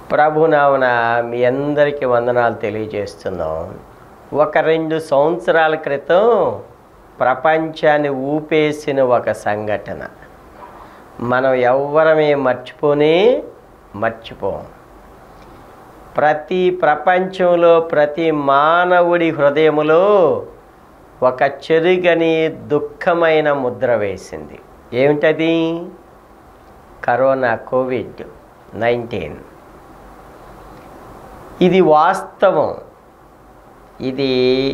ప్రభునామన మీ అందరికీ వందనాలు తెలియజేస్తున్నాం. 2 సంవత్సరాల క్రితం ప్రపంచాన్ని ఊపేసిన ఒక సంఘటన మనం ఎవ్వరమే మర్చిపోం. ప్రపంచంలో ప్రతి మానవుడి హృదయములో ఒక చెరుగని దుఃఖమైన ముద్ర వేసింది. ఏమిటది? కరోనా, కోవిడ్-19. ఇది వాస్తవం. ఇది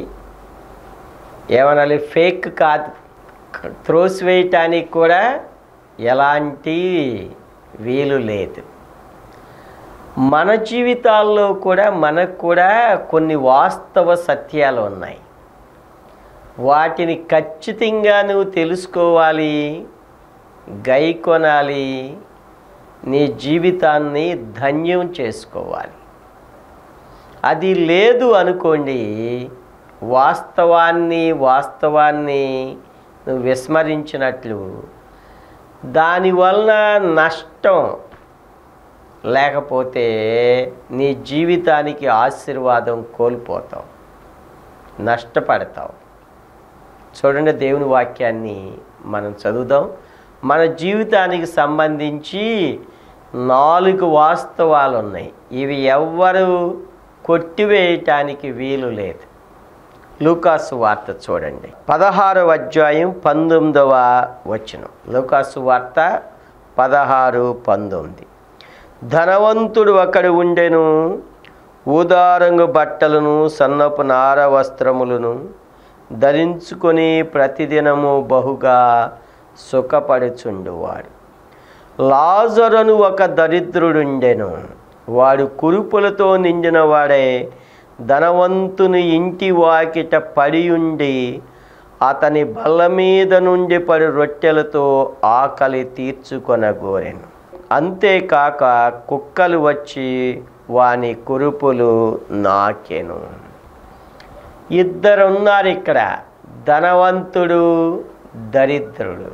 ఏమనాలి, ఫేక్ కాదు. త్రోసివేయటానికి కూడా ఎలాంటి వీలు లేదు. మన జీవితాల్లో కూడా మనకు కూడా కొన్ని వాస్తవ సత్యాలు ఉన్నాయి. వాటిని ఖచ్చితంగా నువ్వు తెలుసుకోవాలి, గైకొనాలి, నీ జీవితాన్ని ధన్యం చేసుకోవాలి. అది లేదు అనుకోండి, వాస్తవాన్ని నువ్వు విస్మరించినట్లు, దానివల్ల నష్టం లేకపోతే నీ జీవితానికి ఆశీర్వాదం కోల్పోతావు, నష్టపడతావు. చూడండి, దేవుని వాక్యాన్ని మనం చదువుదాం. మన జీవితానికి సంబంధించి 4 వాస్తవాలు ఉన్నాయి. ఇవి ఎవ్వరు కొట్టివేయటానికి వీలు లేదు. లూకాసు వార్త చూడండి, 16వ అధ్యాయం 19వ వచనం. లూకాసు వార్త 16:19. ధనవంతుడు ఒకడు ఉండెను, ఊదారంగు బట్టలను సన్నపు నార వస్త్రములను ధరించుకొని ప్రతిదినము బహుగా సుఖపడుచుండువాడు. లాజరును ఒక దరిద్రుడుండెను. వాడు కురుపులతో నిండిన వాడే ధనవంతుని ఇంటి వాకిట పడియుండి అతని బల్ల మీద నుండి పడి రొట్టెలతో ఆకలి తీర్చుకొనగోరెను. అంతేకాక కుక్కలు వచ్చి వాని కురుపులు నాకెను. ఇద్దరున్నారు ఇక్కడ, ధనవంతుడు, దరిద్రుడు.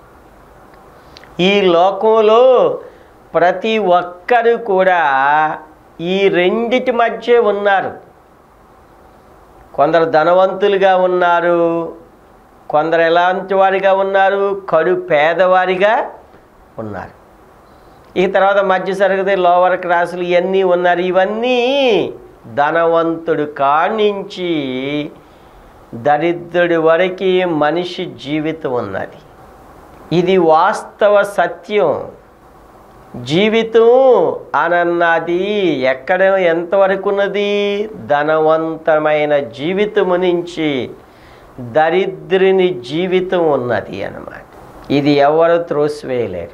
ఈ లోకంలో ప్రతి ఒక్కరు కూడా ఈ రెండిటి మధ్య ఉన్నారు. కొందరు ధనవంతులుగా ఉన్నారు, కొందరు ఎలాంటి వారిగా ఉన్నారు, కడు పేదవారిగా ఉన్నారు. ఈ తర్వాత మధ్య తరగతి, లోవర్ క్లాసులు ఇవన్నీ ఉన్నారు. ఇవన్నీ ధనవంతుడు కానించి దరిద్రుడి వరకు మనిషి జీవితం ఉన్నది. ఇది వాస్తవ సత్యం. జీవితం అనన్నది ఎక్కడ ఎంతవరకు ఉన్నది? ధనవంతమైన జీవితము నుంచి దరిద్రుని జీవితం ఉన్నది అన్నమాట. ఇది ఎవరు త్రోసివేయలేరు.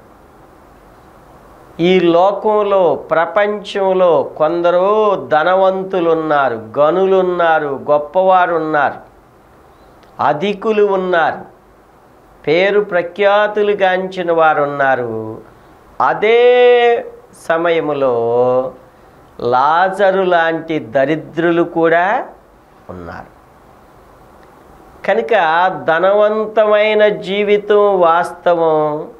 ఈ లోకంలో, ప్రపంచంలో కొందరు ధనవంతులు ఉన్నారు, గనులు ఉన్నారు, గొప్పవారు ఉన్నారు, అధికులు ఉన్నారు, పేరు ప్రఖ్యాతులు గాంచిన వారు ఉన్నారు. అదే సమయంలో లాజరు లాంటి దరిద్రులు కూడా ఉన్నారు. కనుక ధనవంతమైన జీవితం వాస్తవం,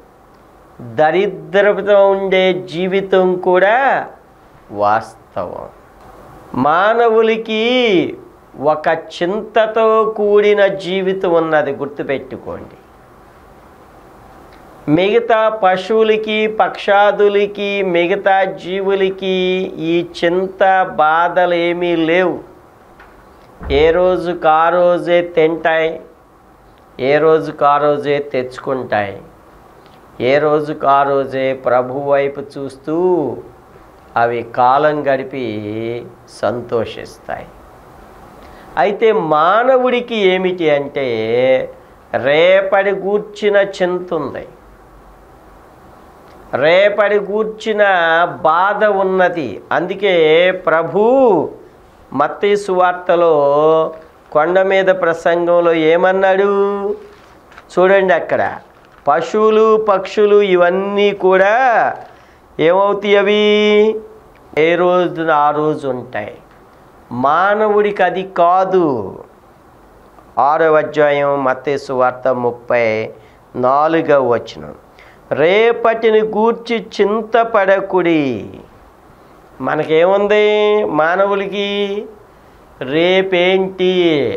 దరిద్రత ఉండే జీవితం కూడా వాస్తవం. మానవులకి ఒక చింతతో కూడిన జీవితం ఉన్నది, గుర్తుపెట్టుకోండి. మిగతా పశువులకి, పక్షాదులకి, మిగతా జీవులకి ఈ చింత బాధలు ఏమీ లేవు. ఏ రోజుకు ఆ రోజే తింటాయి, ఏ రోజుకు ఆ రోజే తెచ్చుకుంటాయి, ఏ రోజుకు ఆ రోజే ప్రభు వైపు చూస్తూ అవి కాలం గడిపి సంతోషిస్తాయి. అయితే మానవుడికి ఏమిటి అంటే రేపటి గూర్చిన చింత ఉంది, రేపటి గూర్చిన బాధ ఉన్నది. అందుకే ప్రభు మత్తయి సువార్తలో కొండ మీద ప్రసంగంలో ఏమన్నాడు చూడండి. అక్కడ పశువులు, పక్షులు ఇవన్నీ కూడా ఏమవుతాయి? అవి ఏ రోజు ఆ రోజు ఉంటాయి. మానవుడికి అది కాదు. 6వ అధ్యాయం మత్తయి సువార్త 34వ వచనం. రేపటిని గూర్చి చింతపడకుడి, మనకేముంది మానవులకి? రేపేంటి,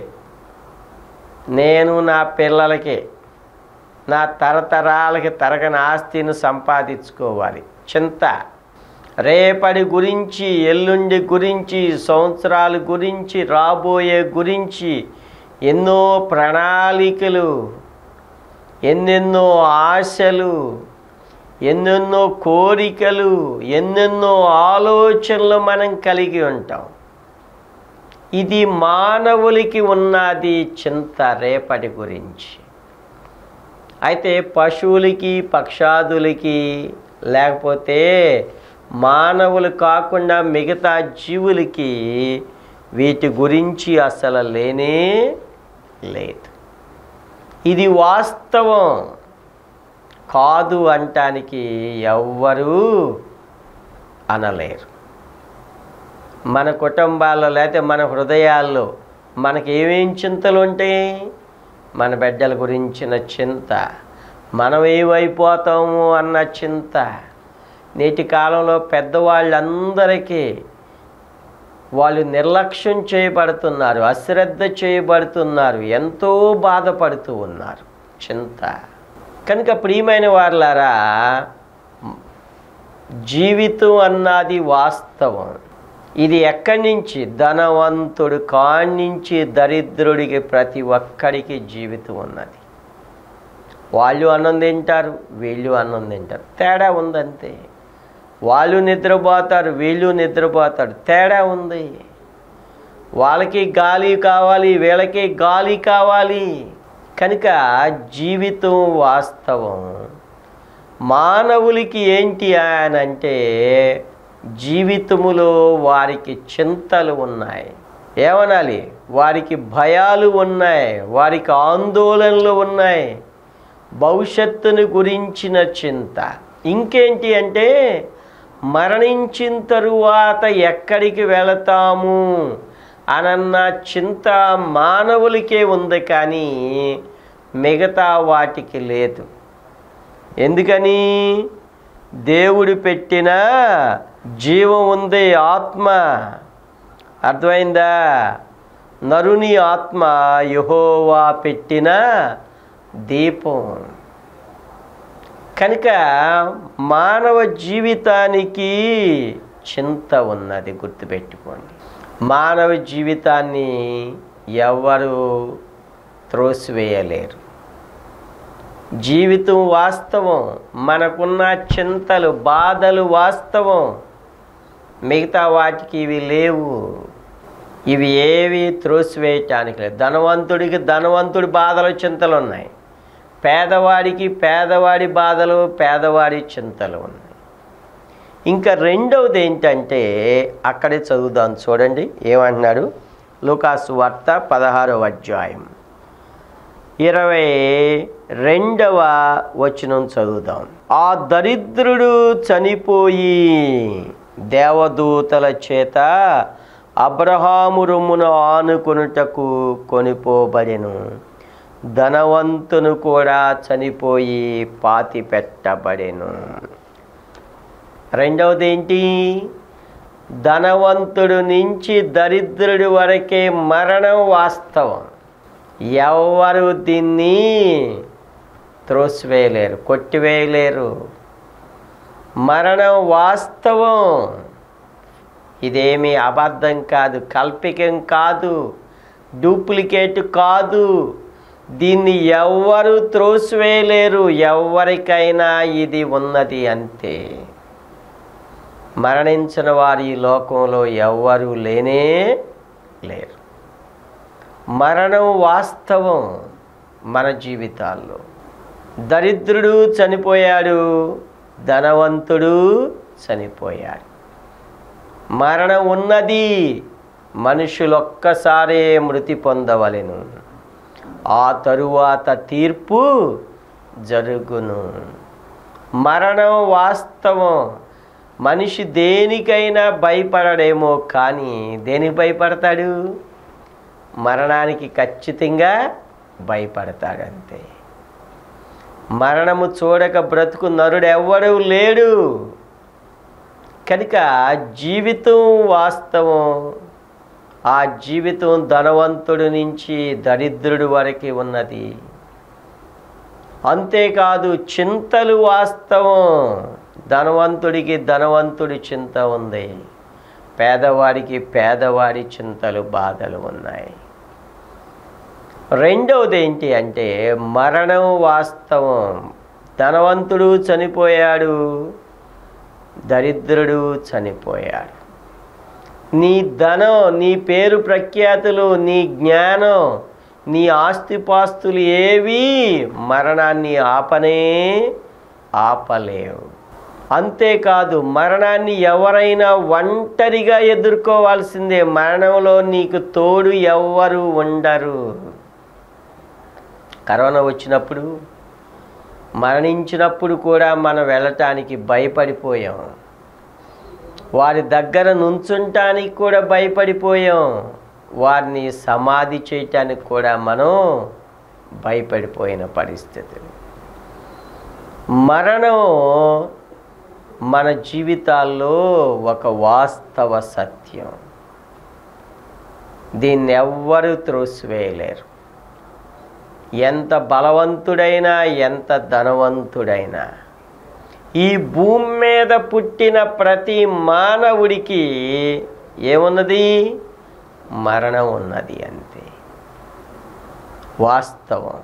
నేను నా పిల్లలకి, నా తరతరాలకి తరగని ఆస్తిని సంపాదించుకోవాలి చింత. రేపటి గురించి, ఎల్లుండి గురించి, సంవత్సరాల గురించి, రాబోయే గురించి ఎన్నో ప్రణాళికలు, ఎన్నెన్నో ఆశలు, ఎన్నెన్నో కోరికలు, ఎన్నెన్నో ఆలోచనలు మనం కలిగి ఉంటాం. ఇది మానవులకి ఉన్నది చింత రేపటి గురించి. అయితే పశువులకి, పక్షాదులకి, లేకపోతే మానవులు కాకుండా మిగతా జీవులకి వీటి గురించి అసలు లేనే లేదు. ఇది వాస్తవం కాదు అంటానికి ఎవ్వరూ అనలేరు. మన కుటుంబాల్లో లేకపోతే మన హృదయాల్లో మనకి ఏమేం చింతలు ఉంటాయి? మన బిడ్డల గురించిన చింత, మనం ఏమైపోతాము అన్న చింత. నేటి కాలంలో పెద్దవాళ్ళందరికీ వాళ్ళు నిర్లక్ష్యం చేయబడుతున్నారు, అశ్రద్ధ చేయబడుతున్నారు, ఎంతో బాధపడుతూ ఉన్నారు. చింత. కనుక ప్రియమైన వారలారా, జీవితం అన్నది వాస్తవం. ఇది ఎక్కడి నుంచి? ధనవంతుడు కానించి దరిద్రుడికి ప్రతి ఒక్కడికి జీవితం ఉన్నది. వాళ్ళు అన్నం తింటారు, వీళ్ళు అన్నం తింటారు, తేడా ఉందంతే. వాళ్ళు నిద్రపోతారు, వీళ్ళు నిద్రపోతారు, తేడా ఉంది. వాళ్ళకి గాలి కావాలి, వీళ్ళకి గాలి కావాలి. కనుక జీవితం వాస్తవం. మానవులకి ఏంటి అనంటే జీవితములో వారికి చింతలు ఉన్నాయి. ఏమనాలి? వారికి భయాలు ఉన్నాయి, వారికి ఆందోళనలు ఉన్నాయి, భవిష్యత్తును గురించిన చింత. ఇంకేంటి అంటే మరణించిన తరువాత ఎక్కడికి వెళతాము అనన్న చింత మానవులకే ఉంది, కానీ మిగతా వాటికి లేదు. ఎందుకని? దేవుడు పెట్టిన జీవం ఉంది, ఆత్మ. అర్థమైందా? నరుని ఆత్మ యెహోవా పెట్టిన దీపం. కనుక మానవ జీవితానికి చింత ఉన్నది, గుర్తుపెట్టుకోండి. మానవ జీవితాన్ని ఎవరు త్రోసివేయలేరు. జీవితం వాస్తవం. మనకున్న చింతలు, బాధలు వాస్తవం. మిగతా వాటికి ఇవి లేవు. ఇవి ఏవి త్రోసివేయటానికి లేదు. ధనవంతుడికి ధనవంతుడి బాధలు, చింతలు ఉన్నాయి. పేదవాడికి పేదవాడి బాధలు, పేదవాడి చింతలు ఉన్నాయి. ఇంకా రెండవది ఏంటంటే అక్కడే చదువుదాం, చూడండి ఏమంటున్నాడు. లూకాసు వార్త 16వ అధ్యాయం 22వ వచనం చదువుదాం. ఆ దరిద్రుడు చనిపోయి దేవదూతల చేత అబ్రహాము రొమ్మును ఆనుకొనుటకు కొనిపోబడెను. ధనవంతును కూడా చనిపోయి పాతి పెట్టబడెను. రెండవది ఏంటి? ధనవంతుడు నుంచి దరిద్రుడి వరకే మరణం వాస్తవం. ఎవరు దీన్ని త్రోసివేయలేరు, కొట్టివేయలేరు. మరణం వాస్తవం. ఇదేమీ అబద్ధం కాదు, కల్పికం కాదు, డూప్లికేట్ కాదు. దీన్ని ఎవ్వరు త్రోసివేయలేరు. ఎవరికైనా ఇది ఉన్నది అంతే. మరణించిన వారు ఈ లోకంలో ఎవ్వరూ లేనే లేరు. మరణం వాస్తవం మన జీవితాల్లో. దరిద్రుడు చనిపోయాడు, ధనవంతుడు చనిపోయాడు. మరణం ఉన్నది. మనుషులొక్కసారే మృతి పొందవలెను, ఆ తరువాత తీర్పు జరుగును. మరణం వాస్తవం. మనిషి దేనికైనా భయపడడేమో, కానీ దేనికి భయపడతాడు? మరణానికి ఖచ్చితంగా భయపడతాడంతే. మరణము చూడక బ్రతుకు నరుడు ఎవ్వడూ లేడు. కనుక జీవితం వాస్తవం. ఆ జీవితం ధనవంతుడి నుంచి దరిద్రుడి వరకు ఉన్నది. అంతేకాదు చింతలు వాస్తవం. ధనవంతుడికి ధనవంతుడి చింత ఉంది, పేదవాడికి పేదవాడి చింతలు బాధలు ఉన్నాయి. రెండవది ఏంటి అంటే మరణం వాస్తవం. ధనవంతుడు చనిపోయాడు, దరిద్రుడు చనిపోయాడు. నీ ధనం, నీ పేరు ప్రఖ్యాతులు, నీ జ్ఞానం, నీ ఆస్తిపాస్తులు ఏవి మరణాన్ని ఆపలేవు. అంతేకాదు మరణాన్ని ఎవరైనా ఒంటరిగా ఎదుర్కోవాల్సిందే. మరణంలో నీకు తోడు ఎవ్వరు ఉండరు. కరోనా వచ్చినప్పుడు, మరణించినప్పుడు కూడా మనం వెళ్ళటానికి భయపడిపోయాం. వారి దగ్గర నుంచుంటానికి కూడా భయపడిపోయాం. వారిని సమాధి చేయటానికి కూడా మనం భయపడిపోయిన పరిస్థితి. మరణం మన జీవితాల్లో ఒక వాస్తవ సత్యం. దీన్ని ఎవ్వరూ త్రోసివేయలేరు. ఎంత బలవంతుడైనా, ఎంత ధనవంతుడైనా, ఈ భూమి మీద పుట్టిన ప్రతి మానవుడికి ఏమున్నది? మరణం ఉన్నది. అంతే వాస్తవం.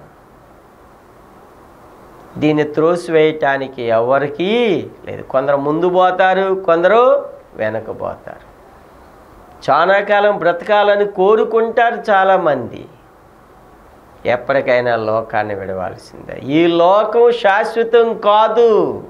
దీన్ని త్రోసివేయటానికి ఎవరికీ లేదు. కొందరు ముందు పోతారు, కొందరు వెనకపోతారు. చాలా కాలం బ్రతకాలని కోరుకుంటారు చాలామంది. ఎప్పటికైనా లోకాన్ని విడవాల్సిందే. ఈ లోకం శాశ్వతం కాదు.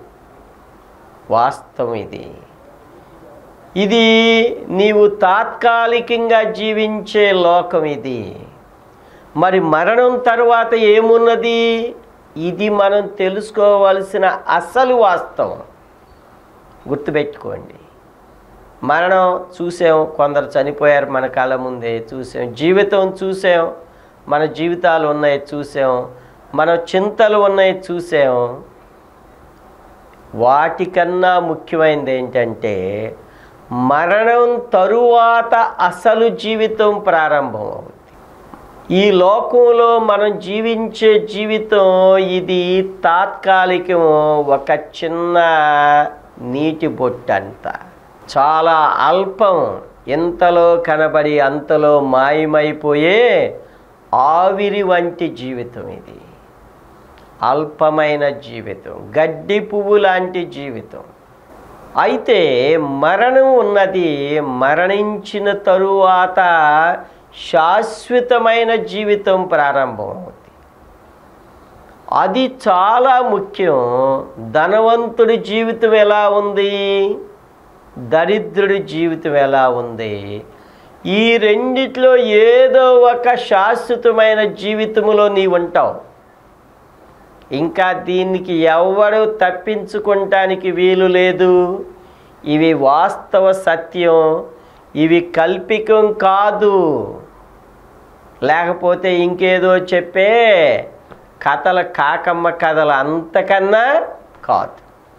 వాస్తవం ఇది. ఇది నీవు తాత్కాలికంగా జీవించే లోకం ఇది. మరి మరణం తర్వాత ఏమున్నది? ఇది మనం తెలుసుకోవాల్సిన అసలు వాస్తవం. గుర్తుపెట్టుకోండి. మరణం చూసాం, కొందరు చనిపోయారు మన కళ్ళ ముందే చూసాం. జీవితం చూసాం, మన జీవితాలు ఉన్నాయి చూసాం, మన చింతలు ఉన్నాయి చూసాం. వాటికన్నా ముఖ్యమైనది ఏంటంటే మరణం తరువాత అసలు జీవితం ప్రారంభం అవుతుంది. ఈ లోకంలో మనం జీవించే జీవితం ఇది తాత్కాలికం. ఒక చిన్న నీటి బొట్టంత, చాలా అల్పం. ఇంతలో కనబడి అంతలో మాయమైపోయే ఆవిరి వంటి జీవితం ఇది. అల్పమైన జీవితం, గడ్డి పువ్వు లాంటి జీవితం. అయితే మరణం ఉన్నది. మరణించిన తరువాత శాశ్వతమైన జీవితం ప్రారంభం అవుతుంది. అది చాలా ముఖ్యం. ధనవంతుడి జీవితం ఎలా ఉంది, దరిద్రుడి జీవితం ఎలా ఉంది? ఈ రెండిట్లో ఏదో ఒక శాశ్వతమైన జీవితంలో నీవు ఉంటావు. ఇంకా దీనికి ఎవరు తప్పించుకోవటానికి వీలు లేదు. ఇవి వాస్తవ సత్యం. ఇవి కల్పికం కాదు. లేకపోతే ఇంకేదో చెప్పే కథలు, కాకమ్మ కథలు అంతకన్నా కాదు.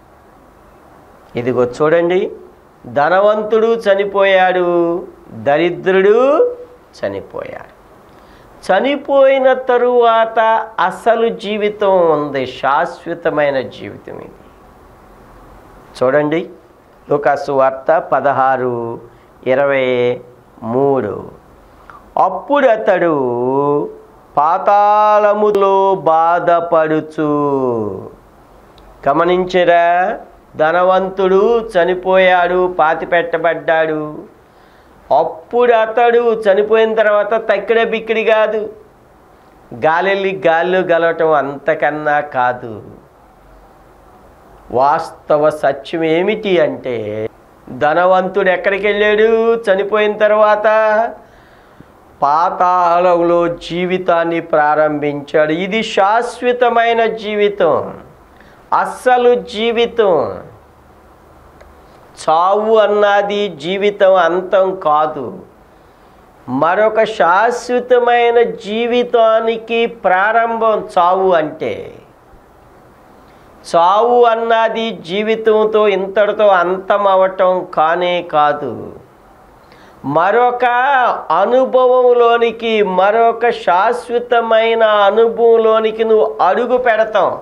ఇదిగో చూడండి, ధనవంతుడు చనిపోయాడు, దరిద్రుడు చనిపోయాడు. చనిపోయిన తరువాత అసలు జీవితం ఉంది, శాశ్వతమైన జీవితం ఇది. చూడండి, లూకాసు వార్త 16:23. అప్పుడు అతడు పాతాళములో బాధపడుచు. గమనించరా, ధనవంతుడు చనిపోయాడు, పాతిపెట్టబడ్డాడు. అప్పుడు అతడు చనిపోయిన తర్వాత తక్కిడ బిక్కిడి కాదు, గాలి గాల్లో గలవటం అంతకన్నా కాదు. వాస్తవ సత్యం ఏమిటి అంటే ధనవంతుడు ఎక్కడికి వెళ్ళాడు? చనిపోయిన తర్వాత పాతాళంలో జీవితాన్ని ప్రారంభించాడు. ఇది శాశ్వతమైన జీవితం, అస్సలు జీవితం. చావు అన్నది జీవితం అంతం కాదు. మరొక శాశ్వతమైన జీవితానికి ప్రారంభం చావు అంటే. చావు అన్నది జీవితంతో ఇంతటితో అంతమవటం కానే కాదు. మరొక అనుభవంలోనికి, మరొక శాశ్వతమైన అనుభవంలోనికి నువ్వు అడుగు పెడతావు.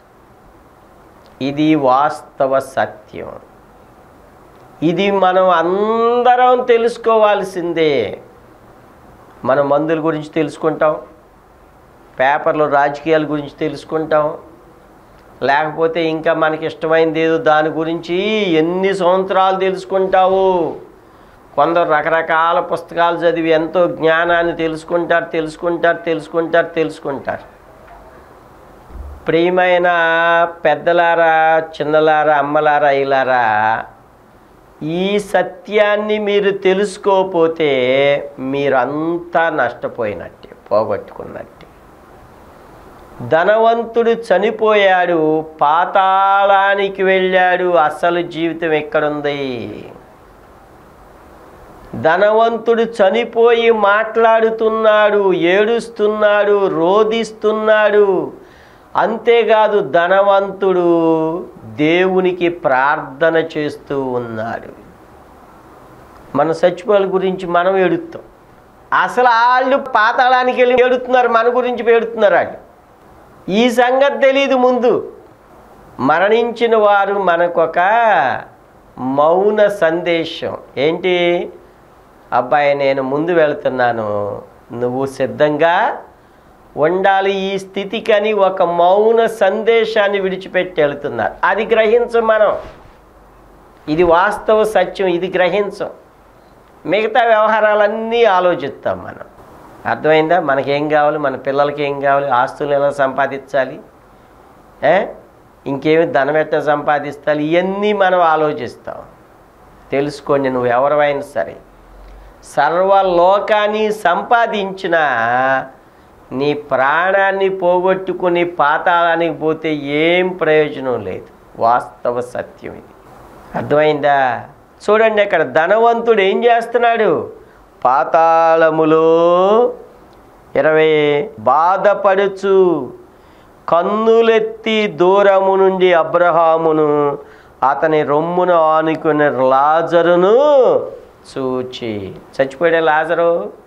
ఇది వాస్తవ సత్యం. ఇది మనం అందరం తెలుసుకోవాల్సిందే. మనం మందుల గురించి తెలుసుకుంటాం, పేపర్లో రాజకీయాల గురించి తెలుసుకుంటాం, లేకపోతే ఇంకా మనకి ఇష్టమైనది ఏదో దాని గురించి ఎన్ని సంవత్సరాలు తెలుసుకుంటావు. కొందరు రకరకాల పుస్తకాలు చదివి ఎంతో జ్ఞానాన్ని తెలుసుకుంటారు. ప్రియమైన పెద్దలారా, చిన్నలారా, అమ్మలారా, అయ్యలారా, ఈ సత్యాన్ని మీరు తెలుసుకోకపోతే మీరంతా నష్టపోయినట్టే, పోగొట్టుకున్నట్టే. ధనవంతుడు చనిపోయాడు, పాతాళానికి వెళ్ళాడు. అసలు జీవితం ఎక్కడుంది? ధనవంతుడు చనిపోయి మాట్లాడుతున్నాడు, ఏడుస్తున్నాడు, రోదిస్తున్నాడు. అంతేకాదు, ధనవంతుడు దేవునికి ప్రార్థన చేస్తూ ఉన్నాడు. మన చచ్చిపోల గురించి మనం ఏడుస్తాం, అసలు వాళ్ళు పాతాళానికి వెళ్ళి ఏడుతున్నారు, మన గురించి ఏడుతున్నారు వాళ్ళు. ఈ సంగతి తెలియదు ముందు. మరణించిన వారు మనకొక మౌన సందేశం. ఏంటి? అబ్బాయి, నేను ముందు వెళుతున్నాను, నువ్వు సిద్ధంగా ఉండాలి ఈ స్థితికని ఒక మౌన సందేశాన్ని విడిచిపెట్టి వెళుతున్నారు. అది గ్రహించం మనం. ఇది వాస్తవ సత్యం, ఇది గ్రహించం. మిగతా వ్యవహారాలన్నీ ఆలోచిస్తాం మనం. అర్థమైందా? మనకేం కావాలి, మన పిల్లలకి ఏం కావాలి, ఆస్తులు ఎలా సంపాదించాలి, ఇంకేమి ధనం ఎట్లా సంపాదిస్తాలి, ఇవన్నీ మనం ఆలోచిస్తాం. తెలుసుకోండి, నువ్వు ఎవరైనా సరే సర్వలోకాన్ని సంపాదించిన నీ ప్రాణాన్ని పోగొట్టుకుని పాతాళానికి పోతే ఏం ప్రయోజనం లేదు. వాస్తవ సత్యం ఇది. అర్థమైందా? చూడండి, అక్కడ ధనవంతుడు ఏం చేస్తున్నాడు? పాతాళములో 20 బాధపడుచు కన్నులెత్తి దూరము నుండి అబ్రహామును అతని రొమ్మును ఆనుకుని లాజరును చూచి. చచ్చిపోయాడు లాజరు,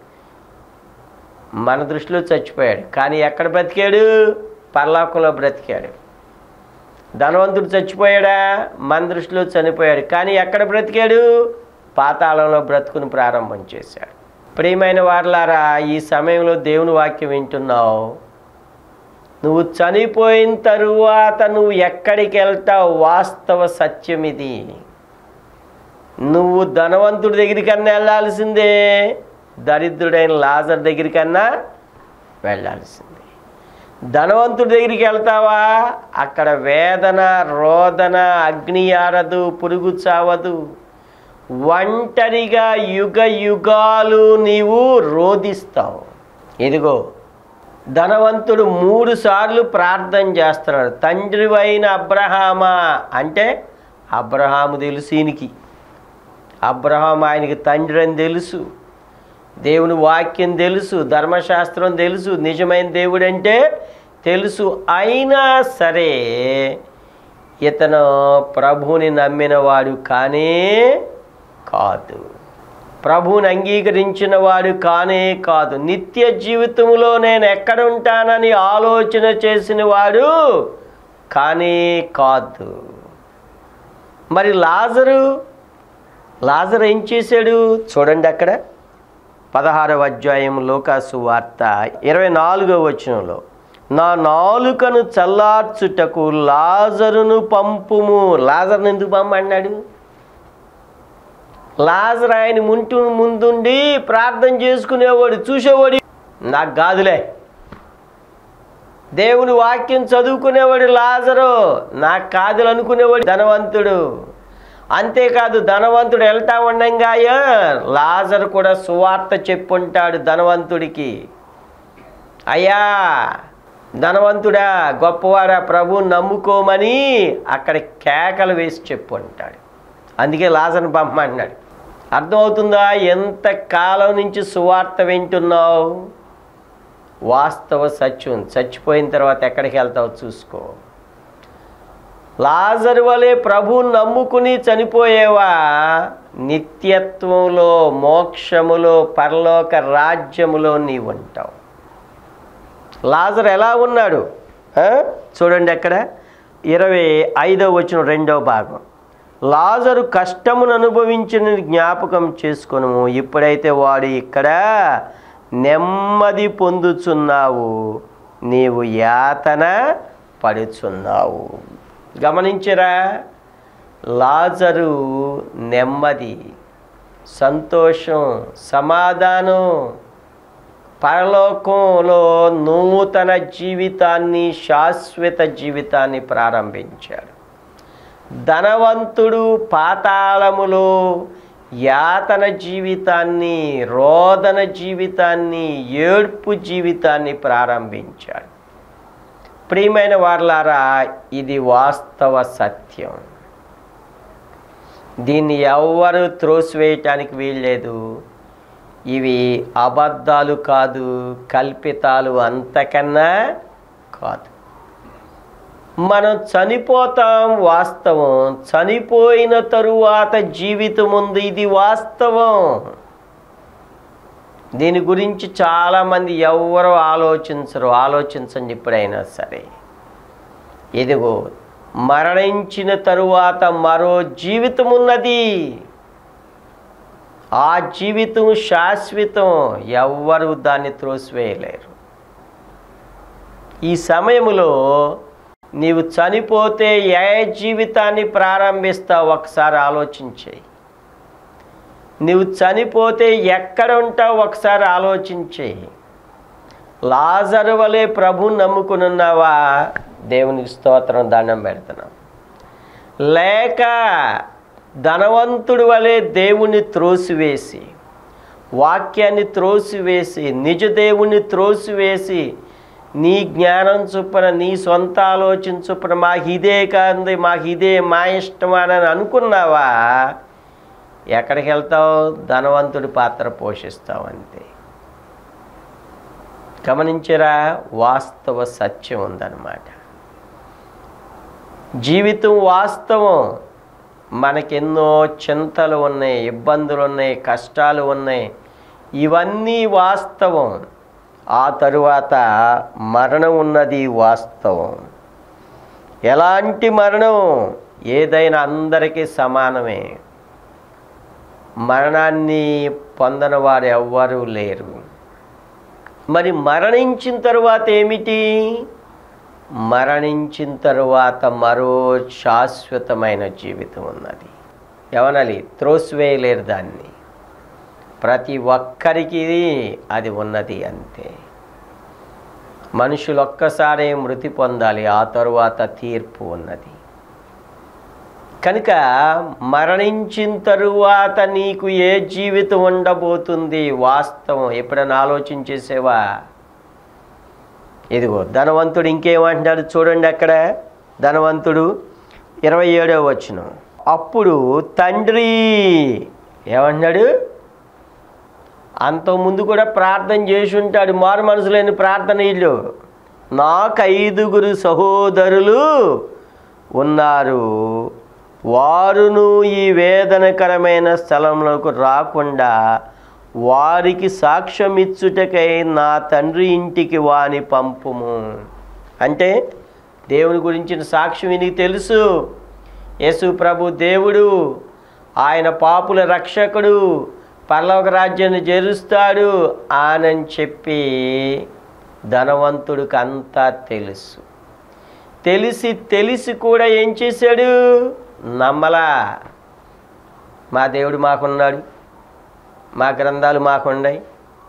మన దృష్టిలో చచ్చిపోయాడు, కానీ ఎక్కడ బ్రతికాడు? పరలోకంలో బ్రతికాడు. ధనవంతుడు చచ్చిపోయాడా? మన దృష్టిలో చనిపోయాడు, కానీ ఎక్కడ బ్రతికాడు? పాతాళంలో బ్రతుకుని ప్రారంభం చేశాడు. ప్రియమైన వారలారా, ఈ సమయంలో దేవుని వాక్యం వింటున్నావు. నువ్వు చనిపోయిన తరువాత నువ్వు ఎక్కడికి వెళ్తావు? వాస్తవ సత్యం ఇది. నువ్వు ధనవంతుడి దగ్గరికన్నా వెళ్ళాల్సిందే, దరిద్రుడైన లాజర్ దగ్గరికన్నా వెళ్ళాల్సిందే. ధనవంతుడి దగ్గరికి వెళ్తావా? అక్కడ వేదన, రోదన, అగ్ని ఆరదు, పురుగు చావదు. ఒంటరిగా యుగ యుగాలు నీవు రోదిస్తావు. ఇదిగో, ధనవంతుడు 3 సార్లు ప్రార్థన చేస్తున్నాడు. తండ్రివైన అబ్రహామా అంటే అబ్రహాము తెలుసు ఈయనకి. అబ్రహాం ఆయనకి తండ్రి అని తెలుసు, దేవుని వాక్యం తెలుసు, ధర్మశాస్త్రం తెలుసు, నిజమైన దేవుడు అంటే తెలుసు. అయినా సరే ఇతను ప్రభువుని నమ్మినవాడు కానే కాదు, ప్రభువుని అంగీకరించిన వాడు కానే కాదు. నిత్య జీవితంలో నేను ఎక్కడ ఉంటానని ఆలోచన చేసిన వాడు కానే కాదు. మరి లాజరు ఏం చేశాడు? చూడండి, అక్కడ 16వ అధ్యాయం లూకాసు వార్త 24వ వచనంలో, నా నాలుకను చల్లార్చుటకు లాజరును పంపుము. లాజరును ఎందుకు పంపన్నాడు? లాజరు ఆయన ముందుండి ప్రార్థన చేసుకునేవాడు, చూసేవాడు. నాకు కాదులే, దేవుని వాక్యం చదువుకునేవాడు లాజరు, నాకు కాదులు అనుకునేవాడు ధనవంతుడు. అంతేకాదు, ధనవంతుడు వెళ్తా ఉండంగా లాజరు కూడా సువార్త చెప్పుంటాడు ధనవంతుడికి. అయ్యా ధనవంతుడా, గొప్పవాడా, ప్రభువుని నమ్ముకోమని అక్కడ కేకలు వేసి చెప్పుంటాడు. అందుకే లాజరుని పంపమన్నాడు. అర్థమవుతుందా? ఎంత కాలం నుంచి సువార్త వింటున్నావు? వాస్తవ సత్యం. చచ్చిపోయిన తర్వాత ఎక్కడికి వెళ్తావు చూసుకో. లాజరు వలె ప్రభువుని నమ్ముకుని చనిపోయేవా, నిత్యత్వంలో, మోక్షములో, పరలోక రాజ్యములో నీవు ఉంటావు. లాజరు ఎలా ఉన్నాడు చూడండి, అక్కడ 25వ వచనం 2వ భాగం. లాజరు కష్టమును అనుభవించిన జ్ఞాపకం చేసుకొను, ఇప్పుడైతే వాడు ఇక్కడ నెమ్మది పొందుచున్నావు, నీవు యాతన పడుచున్నావు. గమనించరా, లాజరు నెమ్మది, సంతోషం, సమాధానం, పరలోకంలో నూతన జీవితాన్ని, శాశ్వత జీవితాన్ని ప్రారంభించాడు. ధనవంతుడు పాతాళములో యాతన జీవితాన్ని, రోదన జీవితాన్ని, ఏడ్పు జీవితాన్ని ప్రారంభించాడు. ప్రియమైన వారలారా, ఇది వాస్తవ సత్యం. దీన్ని ఎవ్వరూ త్రోసివేయటానికి వీల్లేదు. ఇవి అబద్ధాలు కాదు, కల్పితాలు అంతకన్నా కాదు. మనం చనిపోతాం, వాస్తవం. చనిపోయిన తరువాత జీవితం ఉంది, ఇది వాస్తవం. దీని గురించి చాలామంది ఎవరు ఆలోచించండి ఎప్పుడైనా సరే. ఇదిగో మరణించిన తరువాత మరో జీవితం ఉన్నది, ఆ జీవితం శాశ్వతం, ఎవ్వరూ దాన్ని త్రోసివేయలేరు. ఈ సమయంలో నీవు చనిపోతే ఏ జీవితాన్ని ప్రారంభిస్తావు ఒకసారి ఆలోచించేయి. నువ్వు చనిపోతే ఎక్కడ ఉంటావు ఒకసారి ఆలోచించేయి. లాజరు వలె ప్రభువుని నమ్ముకున్నావా? దేవునికి స్తోత్రం, దండం పెడుతున్నాం. లేక ధనవంతుడి వలె దేవుని త్రోసివేసి, వాక్యాన్ని త్రోసివేసి, నిజ దేవుని త్రోసివేసి, నీ జ్ఞానం చొప్పున, నీ సొంత ఆలోచన చొప్పున మాకు ఇదే కాదు, మాకు ఇదే మా ఇష్టం అని అనుకున్నావా? ఎక్కడికి వెళ్తావు? ధనవంతుడి పాత్ర పోషిస్తావు అంతే. గమనించరా, వాస్తవ సత్యం ఉందన్నమాట. జీవితం వాస్తవం. మనకెన్నో చింతలు ఉన్నాయి, ఇబ్బందులు ఉన్నాయి, కష్టాలు ఉన్నాయి, ఇవన్నీ వాస్తవం. ఆ తరువాత మరణం ఉన్నది వాస్తవం. ఎలాంటి మరణం? ఏదైనా అందరికీ సమానమే. మరణాన్ని పొందని వారు ఎవ్వరూ లేరు. మరి మరణించిన తరువాత ఏమిటి? మరణించిన తరువాత మరో శాశ్వతమైన జీవితం ఉన్నది. ఎవనాలి? త్రోసివేయలేరు దాన్ని. ప్రతి ఒక్కరికి అది ఉన్నది అంతే. మనుషులు ఒక్కసారే మృతి పొందాలి, ఆ తరువాత తీర్పు ఉన్నది. కనుక మరణించిన తరువాత నీకు ఏ జీవితం ఉండబోతుంది? వాస్తవం. ఎప్పుడైనా ఆలోచించేసేవా? ఇదిగో ధనవంతుడు ఇంకేమంటున్నాడు చూడండి, అక్కడ ధనవంతుడు 27వ వచనం. అప్పుడు తండ్రి ఏమంటున్నాడు? అంతకుముందు కూడా ప్రార్థన చేసి ఉంటాడు, మారు మనసు లేని ప్రార్థన. వీళ్ళు, నాకు 5 సహోదరులు ఉన్నారు, వారును ఈ వేదనకరమైన స్థలంలోకి రాకుండా వారికి సాక్ష్యం ఇచ్చుటకై నా తండ్రి ఇంటికి వాని పంపుము. అంటే దేవుని గురించిన సాక్ష్యం నీకు తెలుసు. యేసు ప్రభు దేవుడు, ఆయన పాపుల రక్షకుడు, పరలోక రాజ్యాన్ని చేరుస్తాడు అని చెప్పి ధనవంతుడికి అంతా తెలుసు. తెలిసి కూడా ఏం చేశాడు? నమ్మలా. మా దేవుడు మాకున్నాడు, మా గ్రంథాలు మాకున్నాయి,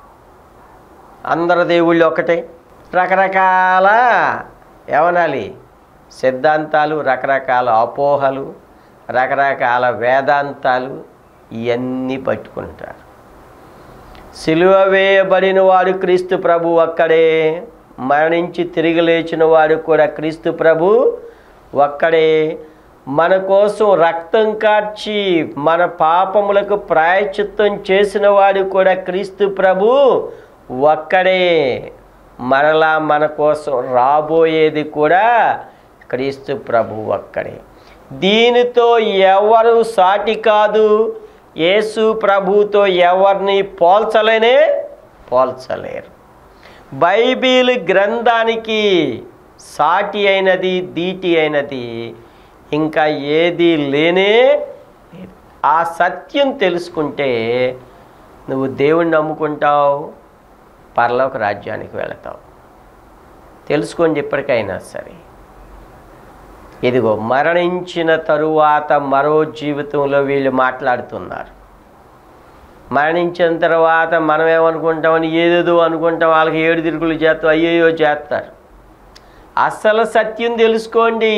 అందరు దేవుళ్ళు ఒకటే. రకరకాల ఏమనాలి సిద్ధాంతాలు, రకరకాల అపోహలు, రకరకాల వేదాంతాలు ఇవన్నీ పట్టుకుంటారు. సిలువ వేయబడిన వాడు క్రీస్తు ప్రభు ఒక్కడే, మరణించి తిరిగి లేచిన వాడు కూడా క్రీస్తు ప్రభు ఒక్కడే. మన కోసం రక్తం కార్చి మన పాపములకు ప్రాయశ్చిత్తం చేసిన వాడు కూడా క్రీస్తు ప్రభు ఒక్కడే. మరలా మన కోసం రాబోయేది కూడా క్రీస్తు ప్రభువు ఒక్కడే. దీనితో ఎవరు సాటి కాదు. యేసు ప్రభువుతో ఎవరిని పోల్చలేరు. బైబిల్ గ్రంథానికి సాటి అయినది, దీటి అయినది ఇంకా ఏది లేనే లేదు. ఆ సత్యం తెలుసుకుంటే నువ్వు దేవుణ్ణి నమ్ముకుంటావు, పరలోక రాజ్యానికి వెళతావు. తెలుసుకోండి ఇప్పటికైనా సరే. ఇదిగో మరణించిన తరువాత మరో జీవితంలో వీళ్ళు మాట్లాడుతున్నారు. మరణించిన తర్వాత మనం ఏమనుకుంటామని ఏదేదో అనుకుంటాం, వాళ్ళకి ఏడు తిరుగులు చేస్తాం, అయ్యయ్యో చేస్తారు. అసలు సత్యం తెలుసుకోండి.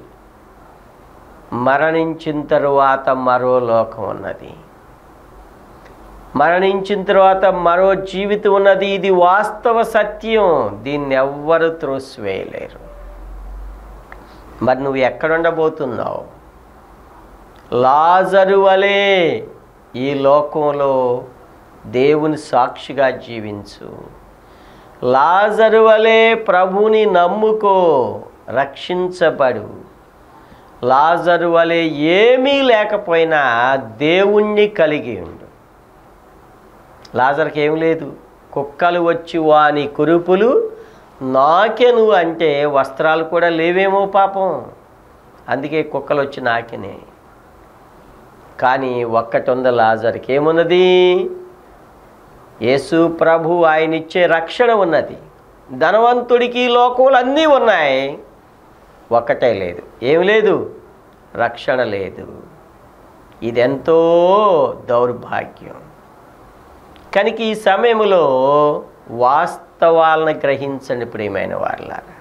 మరణించిన తరువాత మరో లోకం ఉన్నది, మరణించిన తర్వాత మరో జీవితం ఉన్నది. ఇది వాస్తవ సత్యం. దీన్ని ఎవ్వరు త్రోసివేయలేరు. మరి నువ్వు ఎక్కడుండబోతున్నావు? లాజరు వలె ఈ లోకంలో దేవుని సాక్షిగా జీవించు. లాజరు వలె ప్రభుని నమ్ముకో, రక్షించబడు. లాజరు వలె ఏమీ లేకపోయినా దేవుణ్ణి కలిగి ఉండు. లాజర్కి ఏం లేదు. కుక్కలు వచ్చి వాని కురుపులు నాకెను అంటే వస్త్రాలు కూడా లేవేమో పాపం, అందుకే కుక్కలు వచ్చి నాకెనే. కానీ ఒక్కటి ఉంది లాజర్కి. ఏమున్నది? యేసు ప్రభు ఆయనిచ్చే రక్షణ ఉన్నది. ధనవంతుడికి లోకంలో అన్నీ ఉన్నాయి, ఒక్కటే లేదు. ఏమి లేదు? రక్షణ లేదు. ఇదెంతో దౌర్భాగ్యం. కనుక ఈ సమయంలో వాస్తవాలను గ్రహించండి ప్రియమైన వారులారా.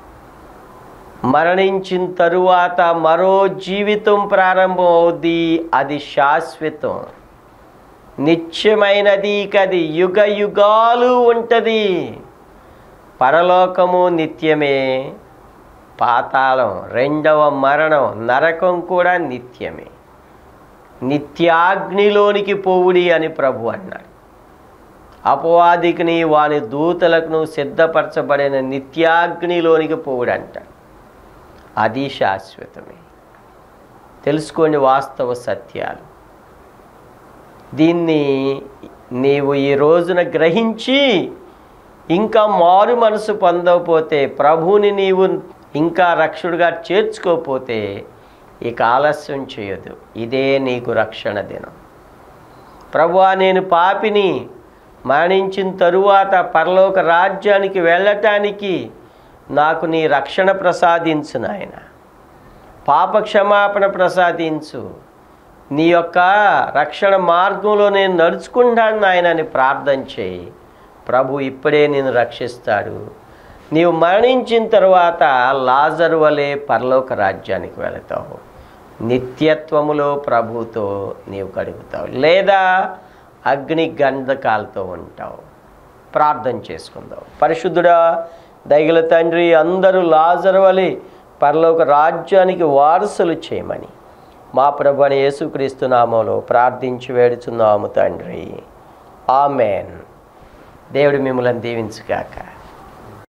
మరణించిన తరువాత మరో జీవితం ప్రారంభం అవుద్ది. అది శాశ్వతం, నిత్యమైనది. అది యుగ యుగాలు ఉంటుంది. పరలోకము నిత్యమే, పాతాళం రెండవ మరణం నరకం కూడా నిత్యమే. నిత్యాగ్నిలోనికి పోవుడి అని ప్రభు అన్నాడు. అపవాదికిని వాని దూతలకు సిద్ధపరచబడిన నిత్యాగ్నిలోనికి పోవుడంట. అది శాశ్వతమే. తెలుసుకోండి వాస్తవ సత్యాలు. దీన్ని నీవు ఈ రోజున గ్రహించి ఇంకా మారు మనసు పొందకపోతే, ప్రభువుని నీవు ఇంకా రక్షకుడిగా చేర్చుకోకపోతే ఇక ఆలస్యం చేయదు. ఇదే నీకు రక్షణ దినం. ప్రభువా, నేను పాపిని, మరణించిన తరువాత పరలోక రాజ్యానికి వెళ్ళటానికి నాకు నీ రక్షణ ప్రసాదించు నాయన. పాప క్షమాపణ ప్రసాదించు. నీ యొక్క రక్షణ మార్గంలో నేను నడుచుకుంటాను నాయన అని ప్రార్థన చేయి. ప్రభు ఇప్పుడే నేను రక్షిస్తాడు. నీవు మరణించిన తర్వాత లాజరు వలె పరలోక రాజ్యానికి వెళతావు. నిత్యత్వములో ప్రభుతో నీవు గడుపుతావు, లేదా అగ్ని గంధకాలతో ఉంటావు. ప్రార్థన చేసుకుందాం. పరిశుద్ధుడా, దయగల తండ్రి, అందరూ లాజరు వలె పరలోక రాజ్యానికి వారసులు చేయమని మా ప్రభువైన యేసుక్రీస్తు నామములో ప్రార్థించి వేడుచున్నాము తండ్రి. ఆమెన్. దేవుడు మిమ్మల్ని దీవించుగాక.